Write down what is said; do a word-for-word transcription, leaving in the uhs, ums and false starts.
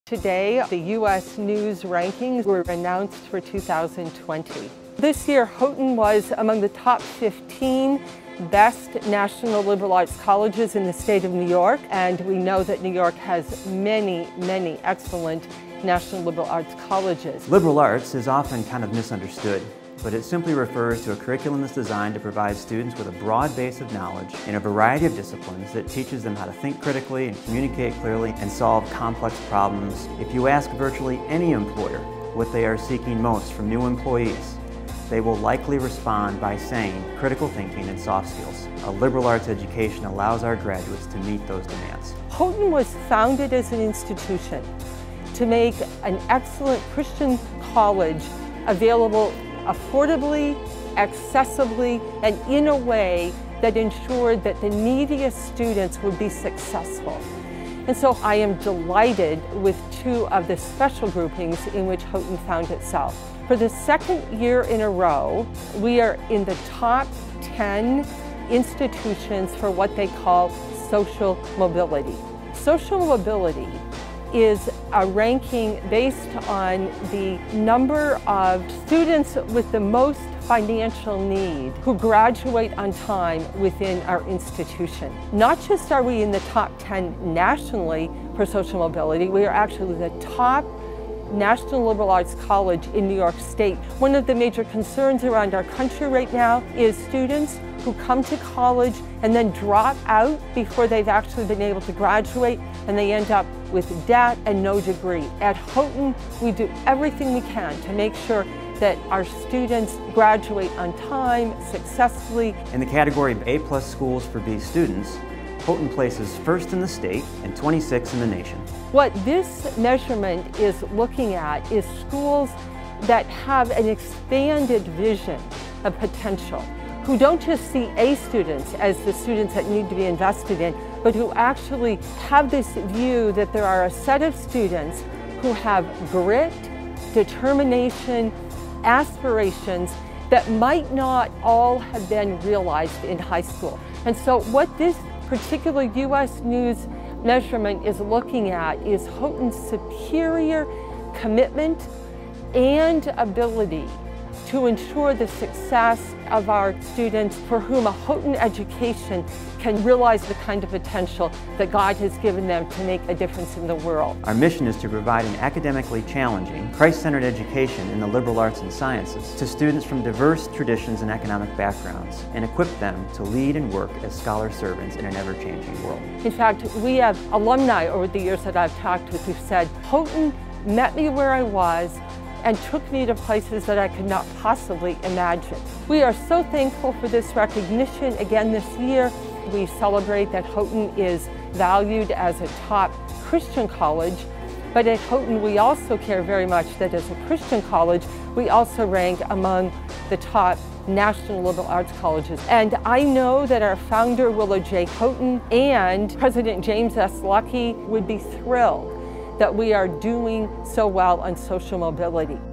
Today, the U S News rankings were announced for two thousand twenty. This year, Houghton was among the top fifteen best national liberal arts colleges in the state of New York, and we know that New York has many, many excellent national liberal arts colleges. Liberal arts is often kind of misunderstood, but it simply refers to a curriculum that's designed to provide students with a broad base of knowledge in a variety of disciplines that teaches them how to think critically and communicate clearly and solve complex problems. If you ask virtually any employer what they are seeking most from new employees, they will likely respond by saying critical thinking and soft skills. A liberal arts education allows our graduates to meet those demands. Houghton was founded as an institution to make an excellent Christian college available affordably, accessibly, and in a way that ensured that the neediest students would be successful. And so I am delighted with two of the special groupings in which Houghton found itself. For the second year in a row, we are in the top ten institutions for what they call social mobility. Social mobility is a ranking based on the number of students with the most financial need who graduate on time within our institution. Not just are we in the top ten nationally for social mobility, we are actually the top National Liberal Arts College in New York State. One of the major concerns around our country right now is students who come to college and then drop out before they've actually been able to graduate, and they end up with debt and no degree. At Houghton, we do everything we can to make sure that our students graduate on time, successfully. In the category of A plus schools for B students, Houghton places first in the state and twenty-sixth in the nation. What this measurement is looking at is schools that have an expanded vision of potential, who don't just see A students as the students that need to be invested in, but who actually have this view that there are a set of students who have grit, determination, aspirations that might not all have been realized in high school. And so what this particular U S News measurement is looking at is Houghton's superior commitment and ability to ensure the success of our students for whom a Houghton education can realize the kind of potential that God has given them to make a difference in the world. Our mission is to provide an academically challenging, Christ-centered education in the liberal arts and sciences to students from diverse traditions and economic backgrounds, and equip them to lead and work as scholar servants in an ever-changing world. In fact, we have alumni over the years that I've talked with who've said, Houghton met me where I was and took me to places that I could not possibly imagine. We are so thankful for this recognition again this year. We celebrate that Houghton is valued as a top Christian college, but at Houghton we also care very much that as a Christian college, we also rank among the top national liberal arts colleges. And I know that our founder, Willa J. Houghton, and President James S. Luckey would be thrilled that we are doing so well on social mobility.